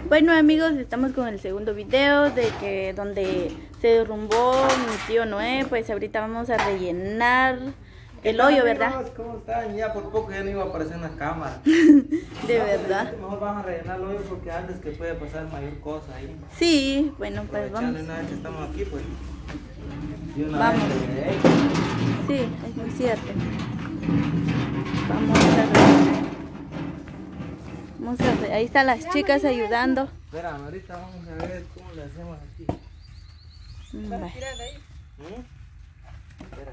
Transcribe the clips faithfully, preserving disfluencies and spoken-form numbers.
Bueno amigos, estamos con el segundo video de que donde se derrumbó mi tío Noé. Pues ahorita vamos a rellenar el hoyo, ¿verdad? ¿Cómo están? Ya por poco ya no iba a aparecer en la cámara. De no, verdad. Mejor vamos a rellenar el hoyo porque antes que puede pasar mayor cosa ahí. Sí, bueno, pues vamos. Una vez que estamos aquí, pues. Y una Vamos. Vez de ahí. Sí, es muy cierto. Vamos a rellenar. Vamos a ver, ahí están las chicas ayudando. Espera, ahorita vamos a ver cómo le hacemos aquí. Mm, ¿Para vale. tirar de ahí? ¿Mm? Espera.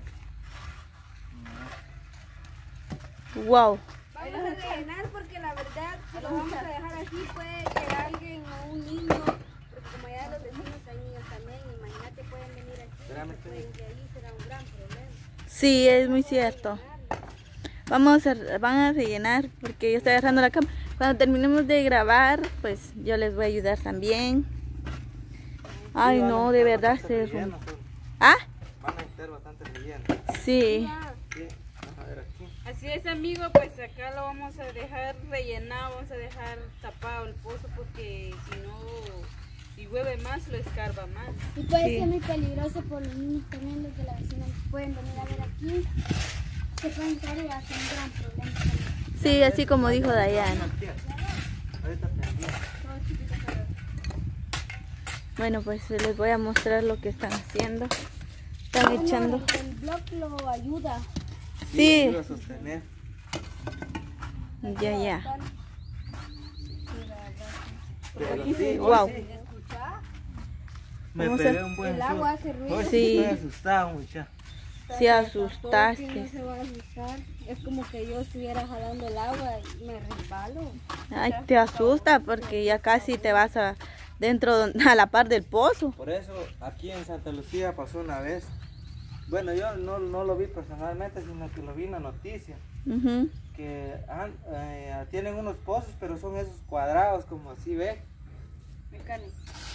Wow. Vamos a rellenar porque la verdad, si lo vamos a dejar así, puede que alguien o un niño, porque como ya los vecinos hay niños también, imagínate, pueden venir aquí, Espérame, se pueden de ahí, será un gran problema. Sí, es muy cierto. Vamos a, van a rellenar porque yo estoy agarrando la cámara. Cuando terminemos de grabar, pues yo les voy a ayudar también. Ay, no, de verdad se... ¿Ah? Van a estar bastante relleno. Sí. Sí, vamos a ver aquí. Así es, amigo, pues acá lo vamos a dejar rellenado, vamos a dejar tapado el pozo porque si no, si llueve más, lo escarba más. Y puede Sí. ser muy peligroso por los niños también, los de la vecina pueden venir a ver aquí, se pueden caer y hacer un gran problema también. Sí, así como dijo Dayana. Ahorita prendí. Bueno, pues les voy a mostrar lo que están haciendo. Están echando. El blog lo ayuda. Sí. Voy a sostener. Ya, ya. Pero sí, hoy Wow. sí. ¿Escucha? Me Vamos a- pegué un buen El agua susto. hace ruido. Hoy Sí. estoy asustado, muchacha. Sí, ¿Quién asustaste. no se va a asustar? Es como que yo estuviera jalando el agua y me resbalo. Ay, te asusta porque ya casi te vas a dentro don- a la par del pozo. Por eso aquí en Santa Lucía pasó una vez. Bueno, yo no, no lo vi personalmente, sino que lo vi en la noticia. Ujú. Que han- eh, tienen unos pozos, pero son esos cuadrados, como así, ¿ve? Mecánico.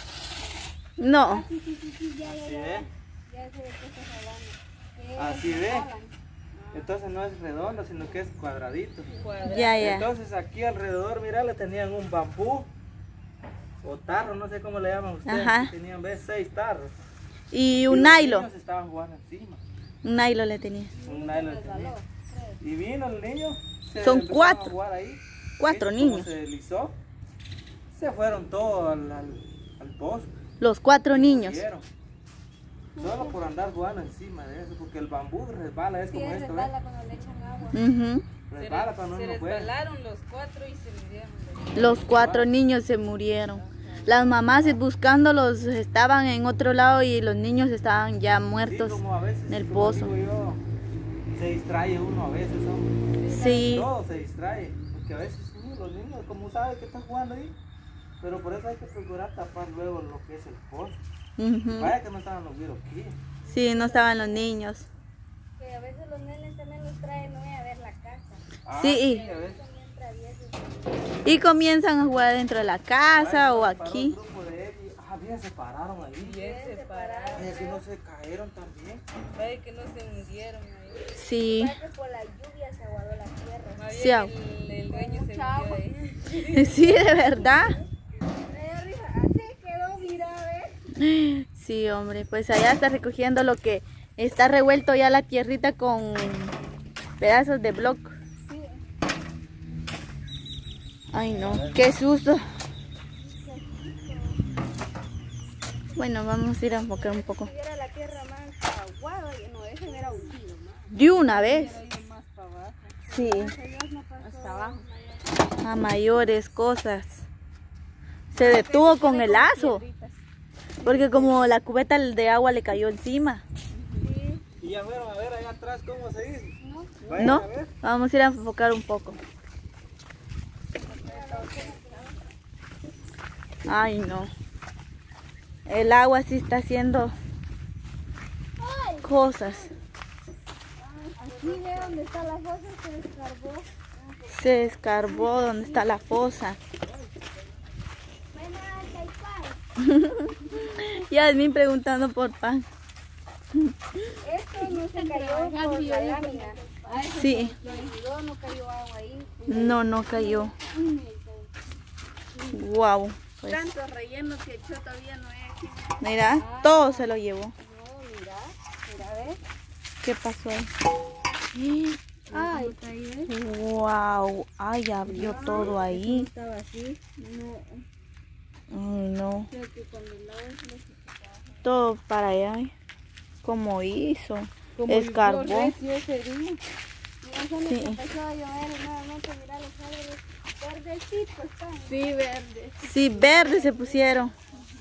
No. Sí, sí, sí, sí, ya, ya, ¿Sí ya. ve? Ya sé de qué estás hablando. Que Así se ve. jalan. Entonces no es redondo, sino que es cuadradito. Cuadrado. Ya, ya. Entonces aquí alrededor, mira, le tenían un bambú o tarro, no sé cómo le llaman ustedes. Ajá. que Tenían, ¿ves? Seis tarros. Y Y un los nylon. niños estaban jugando encima. Un nylon le tenía. Un nylon tenía. Y vino el niño. se Son empezaron cuatro. a jugar ahí. Cuatro ¿Viste cómo niños. se deslizó? Se fueron todos al, al, al pozo. Los cuatro niños. Murieron. Solo por andar jugando encima de eso, porque el bambú resbala, es Sí, como esto, ¿ves? resbala cuando le echan agua. Ujú. Se, Resbala cuando se uno juega. resbalaron los cuatro y se murieron. Los cuatro niños se murieron. Las mamás buscándolos estaban en otro lado y los niños estaban ya Sí, muertos como a veces, en el como pozo. digo yo, se distrae uno a veces, hombre. Sí. Todo se distrae, porque a veces uno, los niños, como sabe que están jugando ahí, pero por eso hay que procurar tapar luego lo que es el pozo. Ujú. Vaya que no estaban los virus aquí. Sí, no estaban los niños. Que a veces los nenes también los traen hoy a ver la casa. Ah, Sí. a veces. También traviesos. Y comienzan a jugar dentro de la casa o Vaya, paró aquí. un grupo de ellos, ah, bien se pararon ahí. Bien separados. Vaya que no se cayeron también. Ay, que no se hundieron ahí. Sí. Parece que por la lluvia se aguadó la tierra. Más Sí, bien ah. el, el dueño se Mucha agua. hundió ahí. Sí, de verdad. Ahí arriba, así quedó, mira, ¿ves? Sí, hombre, pues allá está recogiendo lo que está revuelto ya la tierrita con pedazos de bloc. Sí. Ay, no, qué susto. Bueno, vamos a ir a enfocar un poco. Si hubiera la tierra más aguada, no, ese hubiera hundido más. De una vez. Pero iba más para abajo. Sí, Dios no pasó Hasta abajo. a mayores cosas. Se detuvo con el lazo. Porque como la cubeta de agua le cayó encima. Sí. Y ya fueron a ver allá atrás cómo se dice. ¿No? Vayan ¿No? a ver. Vamos a ir a enfocar un poco. Ay, no. El agua sí está haciendo cosas. Aquí ve donde está la fosa, se descargó. Se escarbó donde está la fosa. Ven a Taipán. Yasmin preguntando por pan. Esto no se cayó por la lámina. Sí, Lo ayudó, no cayó agua ahí. no, no cayó. Wow. Pues, Tantos rellenos que echó todavía no he aquí. mira, todo se lo llevó. No, mira, mira, ¿ves? ¿Qué pasó ahí? Ay, ahí, ¿ves? Wow, ay, abrió todo ahí. Estaba así. No, Ay, no, creo que cuando la se lo quitaba. todo para allá. ¿Eh? ¿Cómo hizo? Como Escarbó. recio ese día. Mira, solo Sí. que empezó a llover y nuevamente, mira los árboles verdecitos están. Sí, verdes. Sí, verdes se pusieron.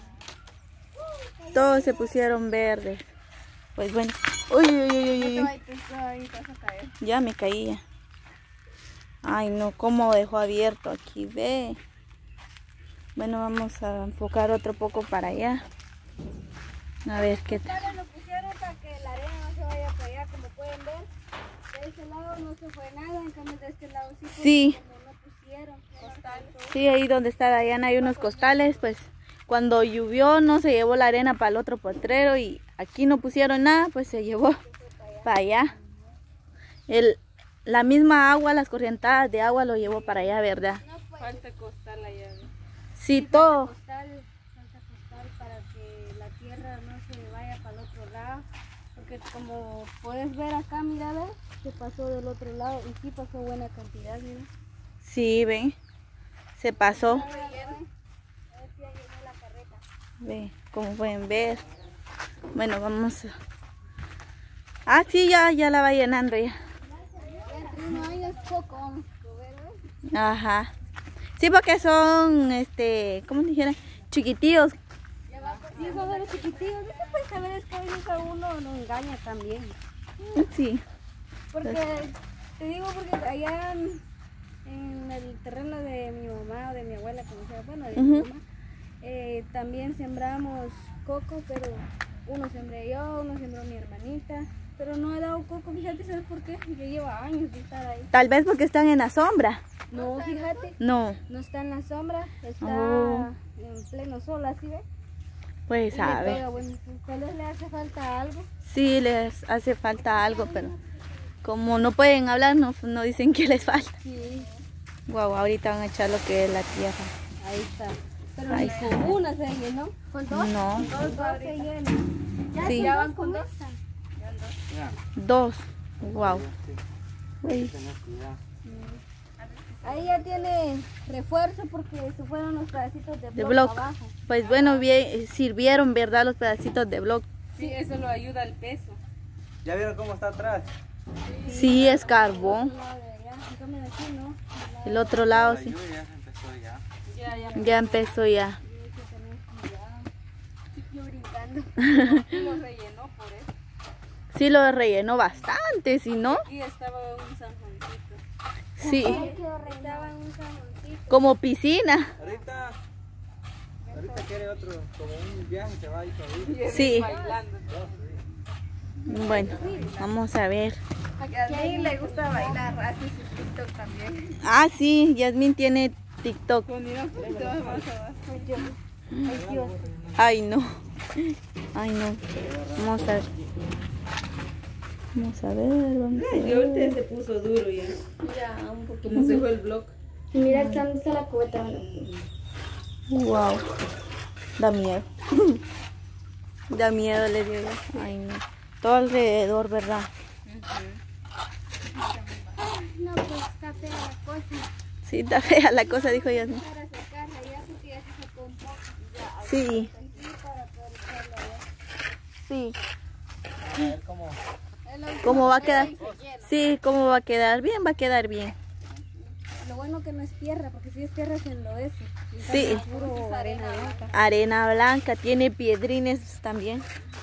Todos se pusieron verdes. Pues bueno. Uy, uy, uy, uy, uy. Ay, te ahí te vas a caer. Ya me caía. Ay, no, cómo dejó abierto aquí, ve. Bueno, vamos a enfocar otro poco para allá. A ver qué tal. Ustedes lo pusieron para que la arena no se vaya para allá, como pueden ver. De ese lado no se fue nada, en cambio de este lado sí. Sí. Como no pusieron. Costales. Sí, ahí donde está Dayana hay unos costales, pues cuando llovió no se llevó la arena para el otro potrero y aquí no pusieron nada, pues se llevó para allá. El, la misma agua, las corrientadas de agua lo llevó para allá, ¿verdad? No fue Falta costal allá. ¿no? Sí, todo. costal, falta costal para que la tierra no se vaya para el otro lado. Porque como puedes ver acá, mira, ¿ves? Se pasó del otro lado y sí pasó buena cantidad, mira. Sí, ven, se pasó. A ver, a ver si ya llenó la carreta. Ve, como pueden ver. Bueno, vamos a... Ah, sí, ya, ya la va llenando ya. Entre unos años poco vamos a ver, ¿ves? Ajá. Sí, porque son, este, ¿cómo dijera? Chiquitillos. Sí, son de los chiquitillos. No se puede saber, es que a veces a uno lo engaña también. Sí. Porque, te digo, porque allá en, en el terreno de mi mamá o de mi abuela, como sea, bueno, de mi Ujú. mamá, eh, también sembramos coco, pero uno sembré yo, uno sembró mi hermanita, pero no he dado coco, fíjate, ¿sabes por qué? Ya lleva años de estar ahí. Tal vez porque están en la sombra. No, fíjate, No, no está en la sombra, está Oh. en pleno sol, así ve. pues Y le sabe. pega, bueno, tal vez le hace falta algo. Sí, les hace falta algo, pero como no pueden hablar, no, no dicen que les falta. Sí, Guau, ahorita van a echar lo que es la tierra. ahí está. Pero Ahí ni con una se llenó. ¿Con dos? No, Con dos se llena. Ya, Sí. ya van con dos. Ya, dos. Wow. sí, Uy, tenés cuidado. Ahí ya tiene refuerzo porque se fueron los pedacitos de de bloc block. abajo. Pues bueno, bien, sirvieron, ¿verdad? Los pedacitos de block. Sí, eso lo ayuda al peso. ¿Ya vieron cómo está atrás? Sí, escarbó. Al lado de allá. En cambio de aquí, ¿no? El otro lado La sí. lluvia ya se empezó ya. Ya, ya. Ya empezó ya. Hay que tener cuidado. Yo brincando. Y lo rellenó por eso. Sí lo rellenó bastante, si no, Aquí estaba un zanjoncito. sí, Estaba en un saloncito. como piscina. Ahorita, ahorita quiere otro, como un viaje se va a ir todavía. Sí. Bailando. Bueno, vamos a ver. A mí le gusta bailar, hace su TikTok también. Ah, sí, Yasmín tiene TikTok. Con ir un poquito más abajo. Ay, Dios. Ay, no. Ay, no. Vamos a ver. Vamos a ver, vamos a Y ahorita ver. se puso duro ya. Ya, un poquito. Como se fue el blog. Mira, ¿dónde está la cubeta? Wow. Da miedo. Da miedo, le digo yo. Ay, no. Todo alrededor, ¿verdad? No, pues está fea la cosa. Sí, está fea la cosa, dijo Yasmín. Para secarla ya porque ya se secó un poco. Ya, Sí, aquí para poder echarla allá. sí. A ver cómo. Es lo ¿Cómo va a que quedar? ahí se llena. Sí, ¿cómo va a quedar? Bien, va a quedar bien. Lo bueno que no es tierra, porque si es tierra se enloece. Y Sí. es puro arena blanca. Arena blanca, tiene piedrines también.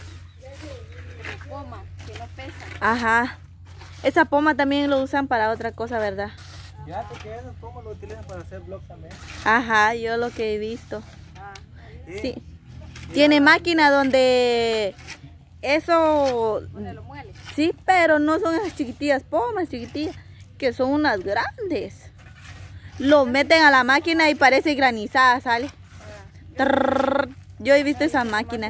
Poma, que no pesa. Ajá. Esa poma también lo usan para otra cosa, ¿verdad? Fíjate que esos pomos lo utilizan para hacer blogs también. Ajá, yo lo que he visto. Sí. Sí. Tiene máquina donde eso... Donde lo muele. Sí, pero no son esas chiquitillas, pomas chiquitillas, que son unas grandes. Lo meten a la máquina y parece granizada, sale. Trrr. Yo he visto esas máquinas.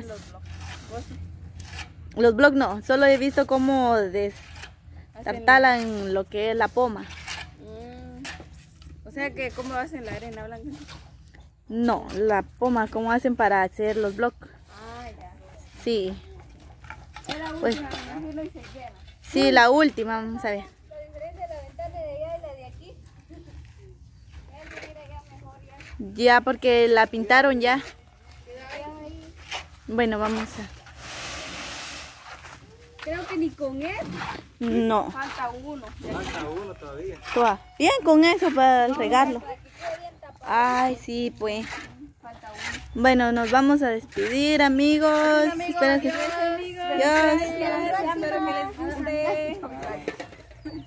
Los blogs no, solo he visto cómo destartalan lo que es la poma. Mm. O sea que, ¿cómo hacen la arena blanca? No, la poma, ¿cómo hacen para hacer los bloques? Ah, ya. Sí. Es la Pues- última, me imagino, y se lleva. Sí, la última, vamos a ver. La diferencia de la ventana de allá y la de aquí. Ya, mira, ya mejor, ya. Ya, porque la pintaron ya. Ya ahí. Bueno, vamos a... Creo que ni con él No, falta uno. Falta uno todavía. todavía. Bien con eso para regarlo. Para que quede bien tapado, Ay, sí, pues. falta uno. Bueno, nos vamos a despedir, amigos. Espero que... Adiós. Adiós. Espero que les guste.